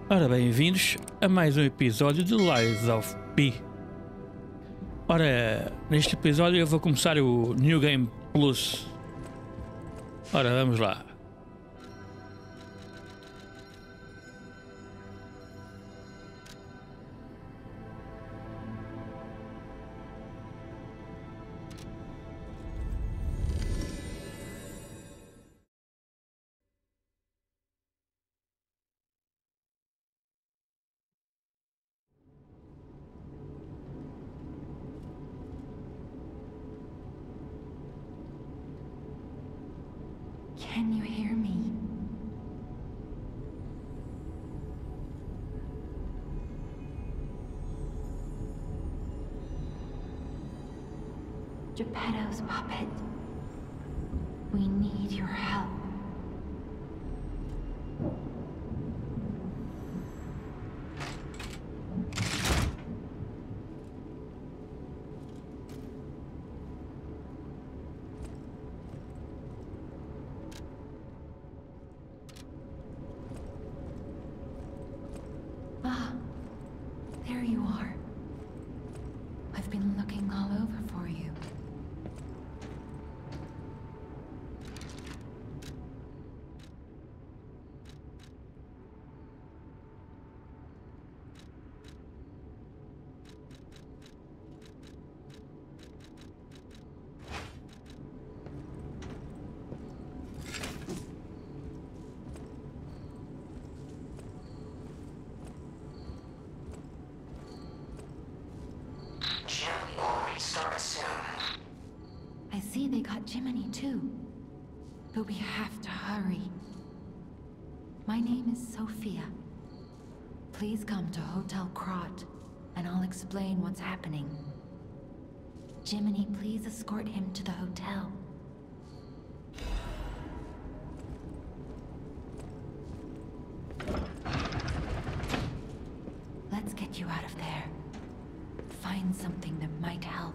Ora, bem-vindos a mais um episódio de Lies of P. Ora, neste episódio eu vou começar o New Game Plus. Ora, vamos lá. Can you hear me? Geppetto's puppet. We need your help. Ah, there you are. I've been looking all over for you. Jimmy will restart soon. I see they got Jiminy too. But we have to hurry. My name is Sophia. Please come to Hotel Krat, and I'll explain what's happening. Jiminy, please escort him to the hotel. Let's get you out of there. Find something that might help.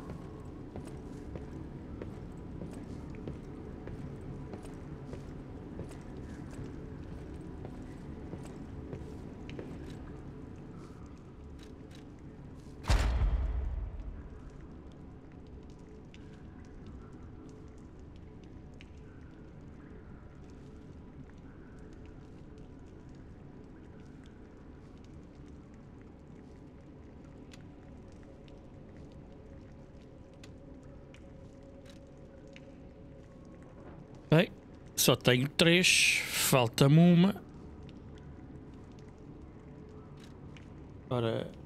Bem, só tenho 3, falta-me uma. Ora,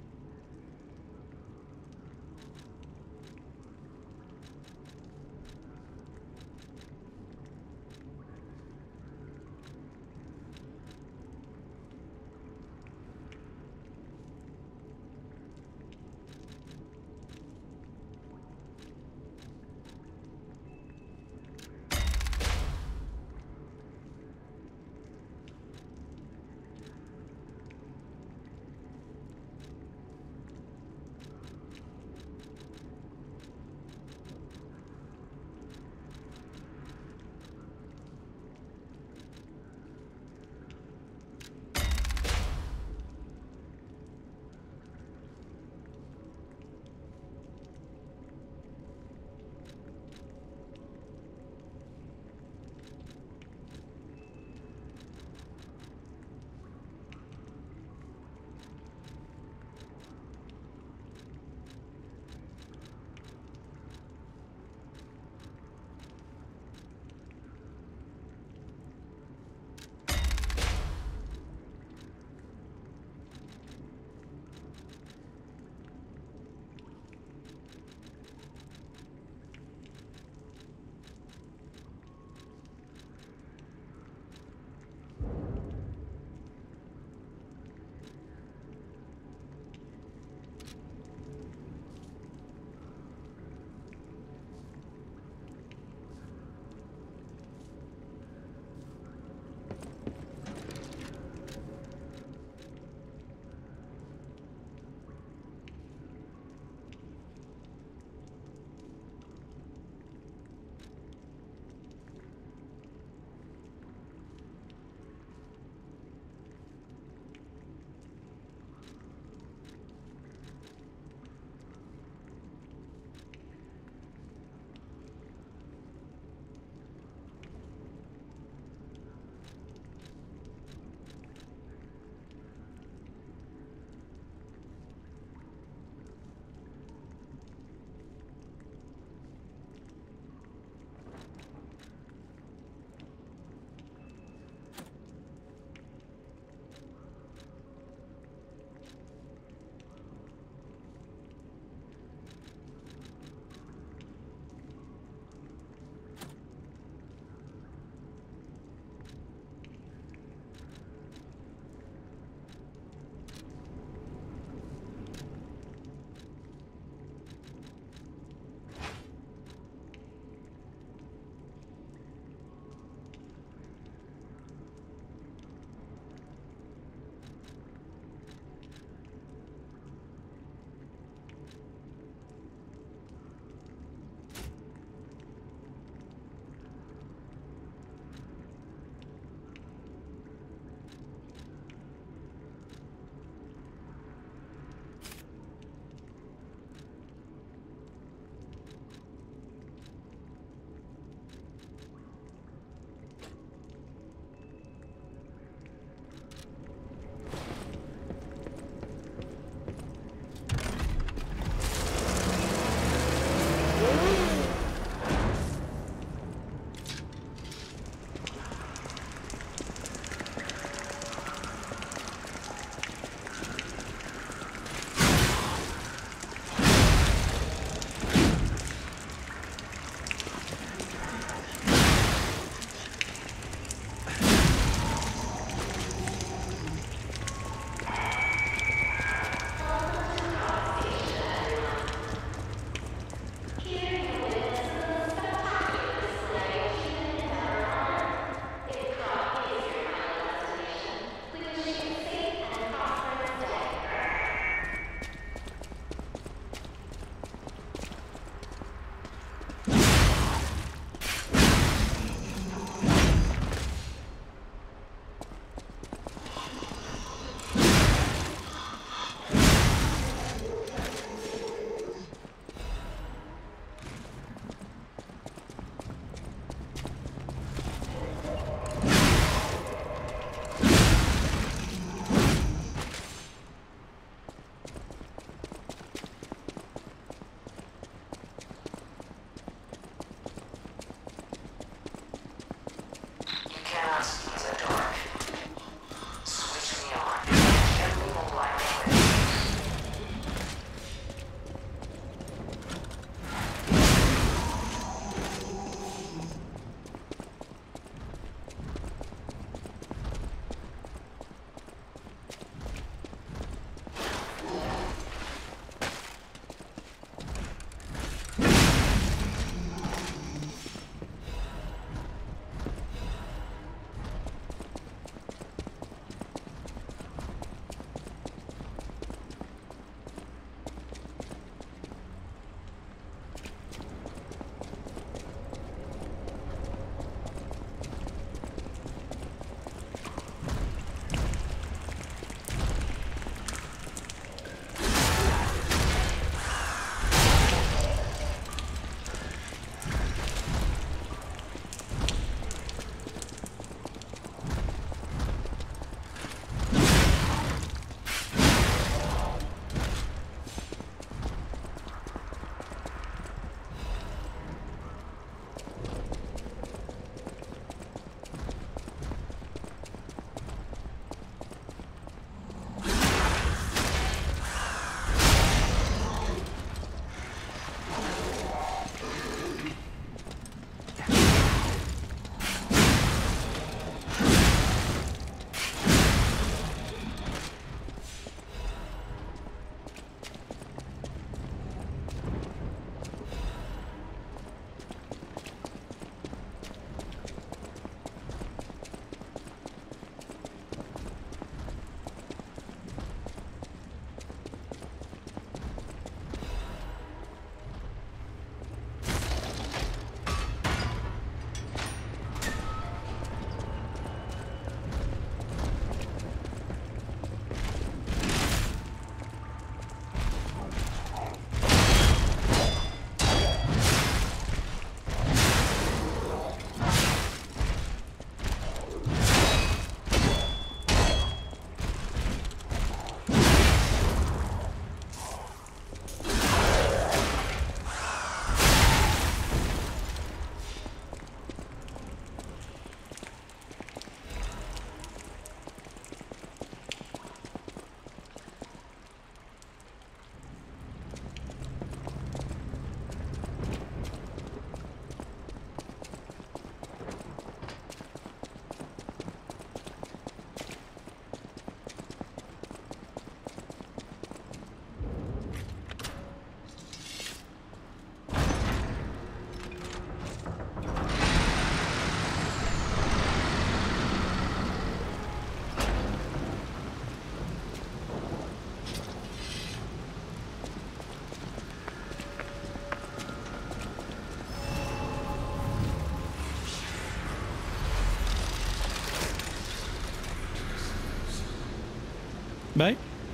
Bem,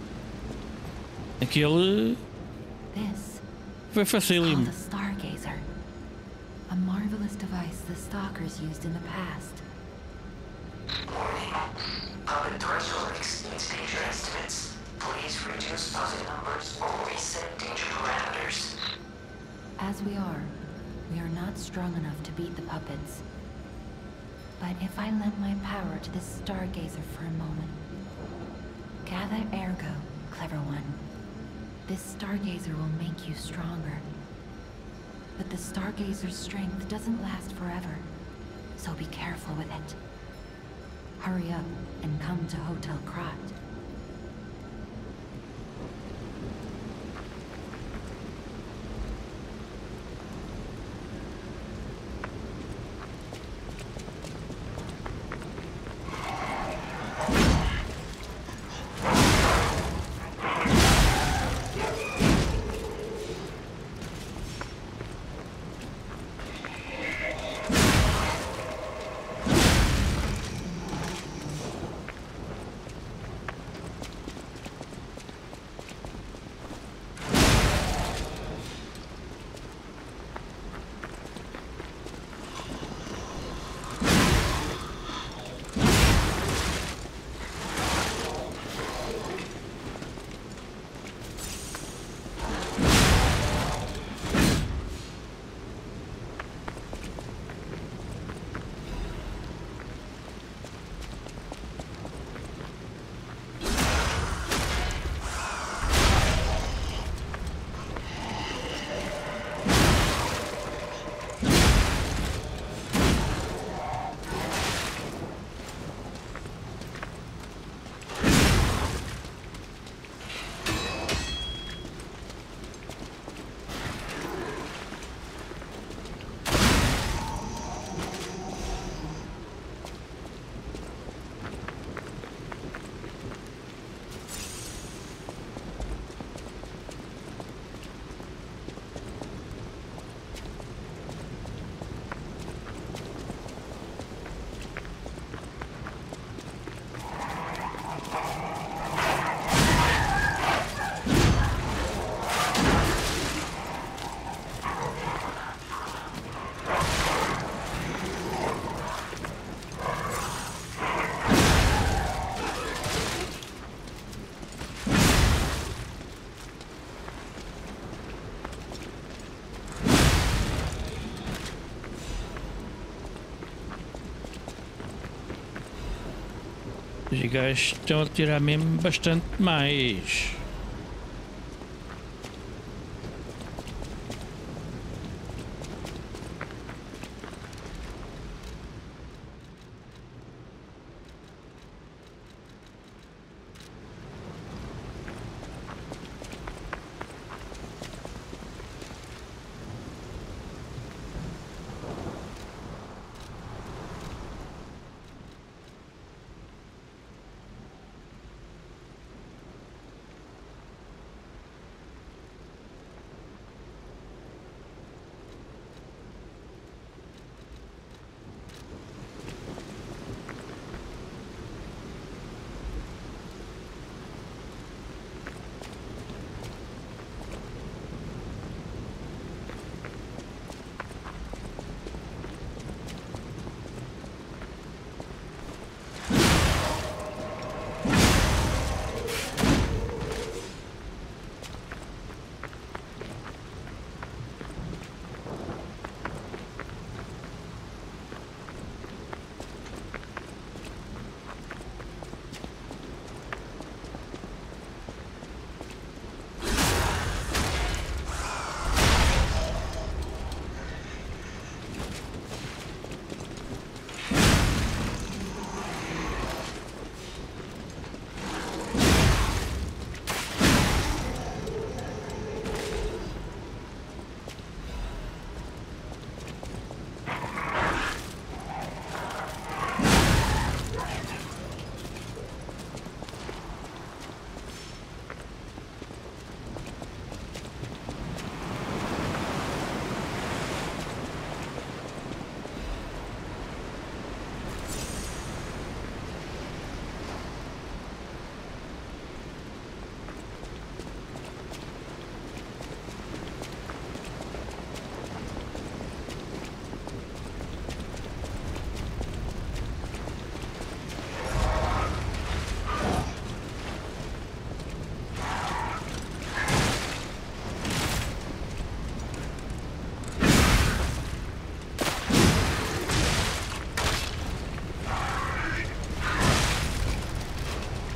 aquele This foi is called facílimo. a Stargazer. A marvelous device the Stalkers used in the past. Warning. Puppet threshold exceeds danger estimates. Please reduce puppet numbers or reset danger parameters. As we are not strong enough to beat the puppets. But if I lend my power to this Stargazer for a moment. Gather ergo, clever one. This Stargazer will make you stronger. But the Stargazer's strength doesn't last forever, so be careful with it. Hurry up and come to Hotel Krat. Os gajos estão a tirar mesmo bastante mais.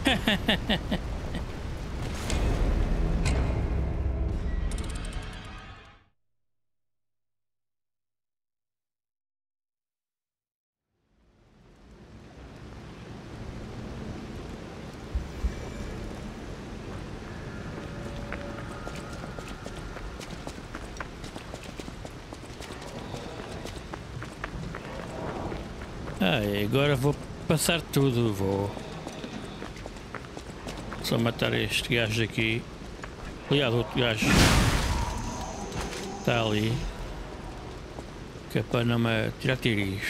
E agora vou passar tudo, vou só matar este gajo aqui. Aliás, outro gajo está ali, que é para não me tirar tiros.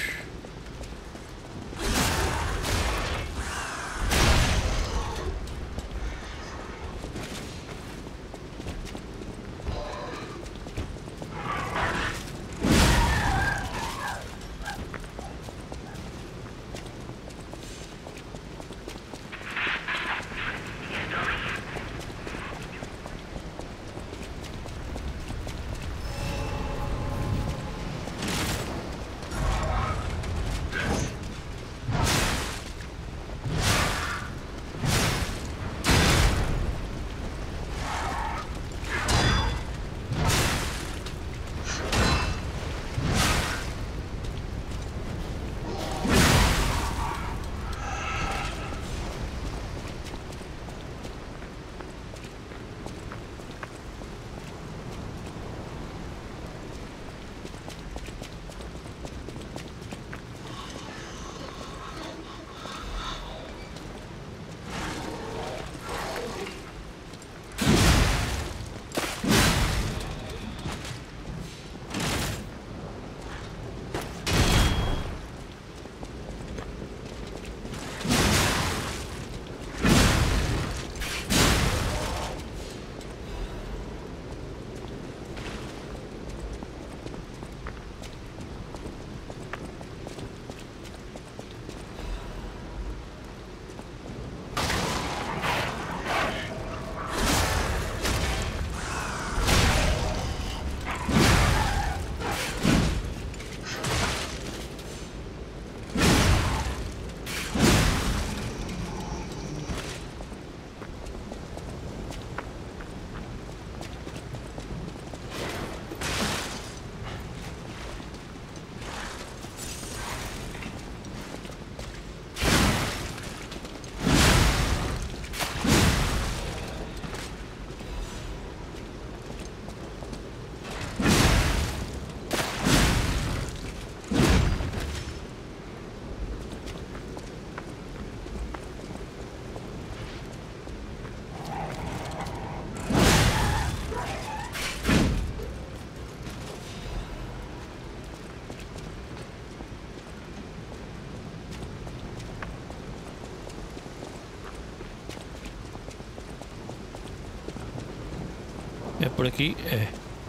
É por aqui? É.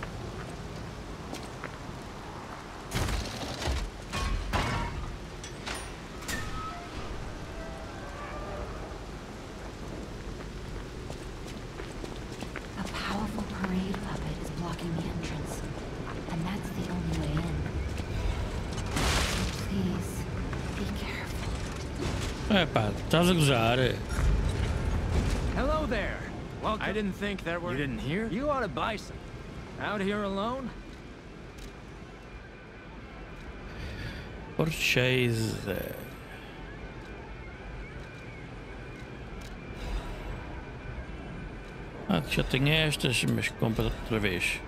A powerful parade puppet is blocking the entrance, and that's the only way in. Please, be careful. Epá, estás a gozar? Hello there. Welcome. I didn't think there were... You didn't hear? You ought to buy some. Out here alone? Purchase. Ah, já tenho estas, mas compra outra vez.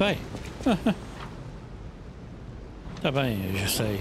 Ok. Está bem, eu já sei.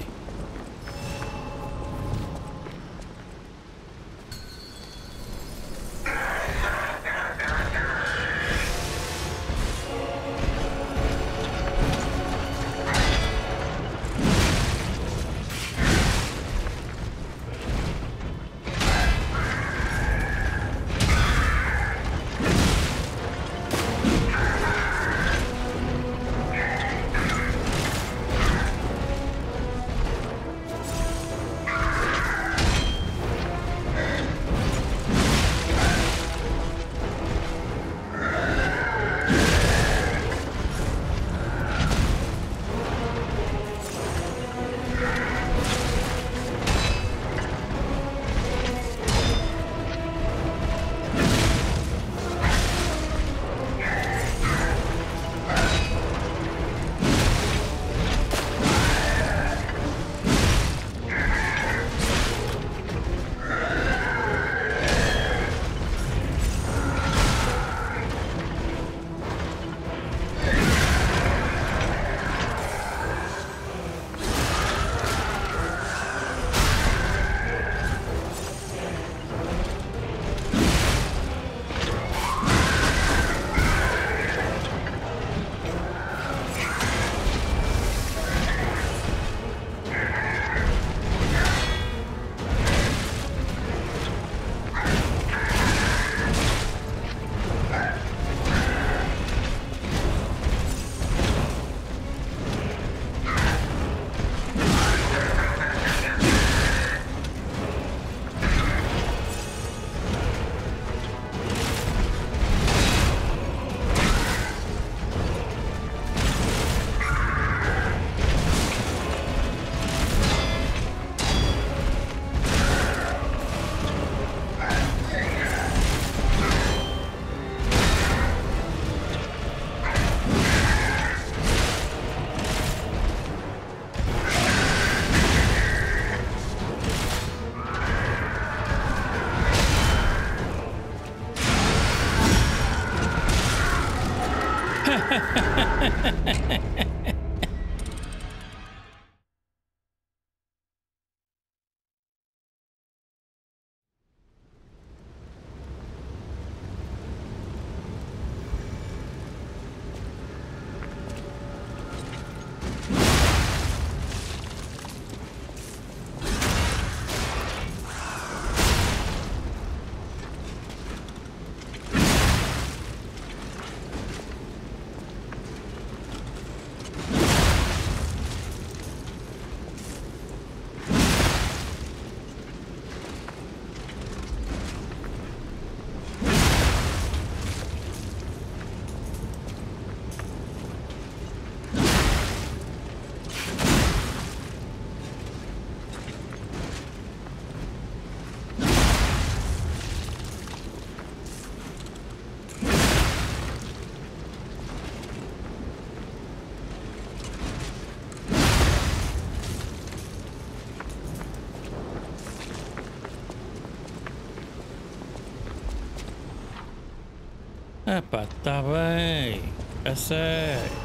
Ah pá, tá bem. A sério.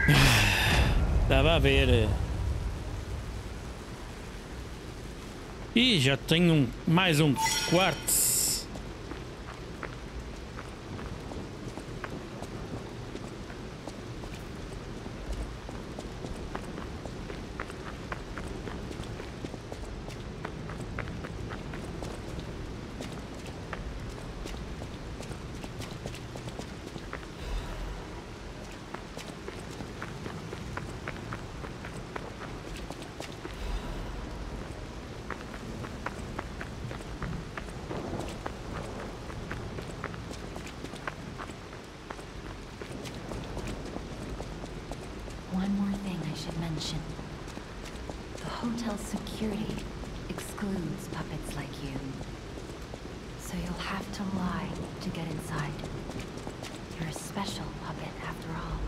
Estava a ver. E já tenho mais um quartzo. One more thing I should mention. The hotel's security excludes puppets like you. So you'll have to lie to get inside. You're a special puppet after all.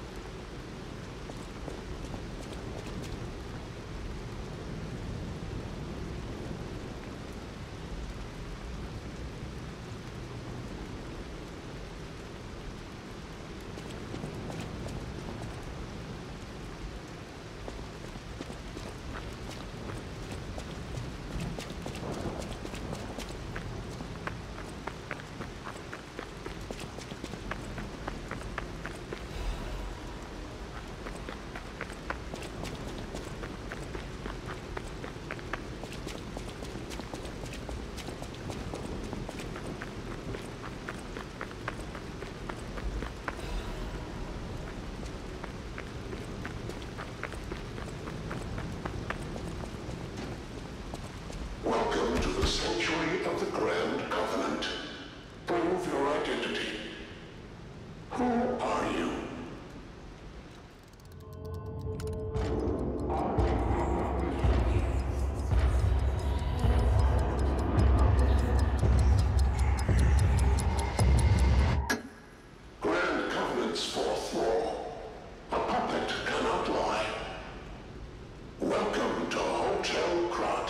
Welcome to the Sanctuary of the Grand Covenant. Prove your identity. Who are you? Grand Covenant's fourth law. A puppet cannot lie. Welcome to Hotel Krat.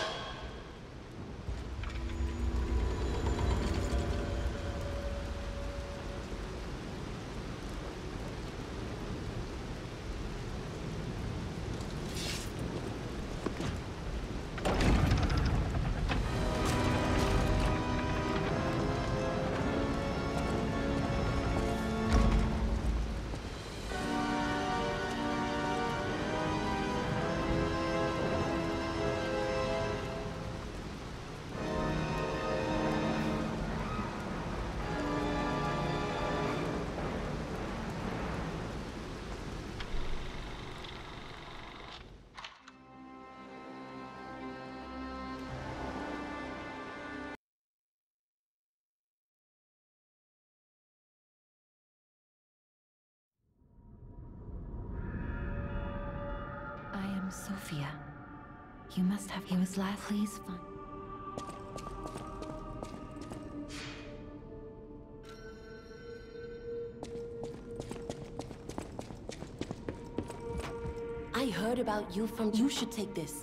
I am Sophia. You must have... He was last... Please find... I heard about you from... You should take this.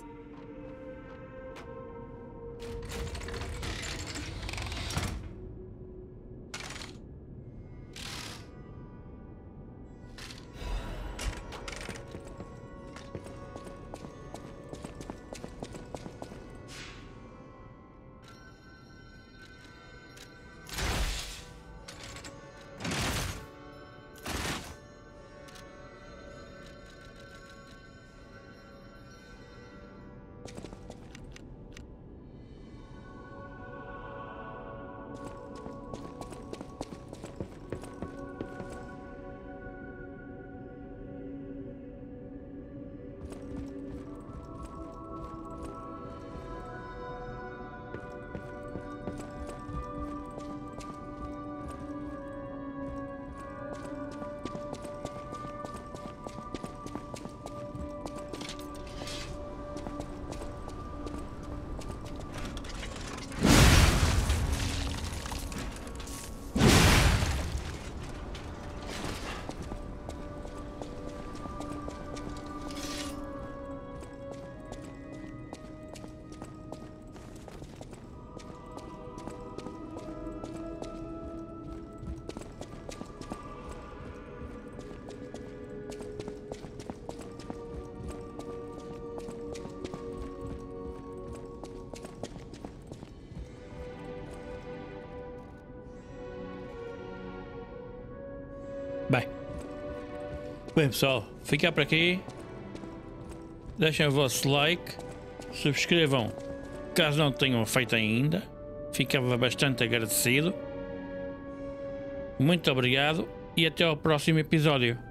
Bem pessoal, fica por aqui. Deixem o vosso like. Subscrevam caso não tenham feito ainda. Ficava bastante agradecido. Muito obrigado e até ao próximo episódio.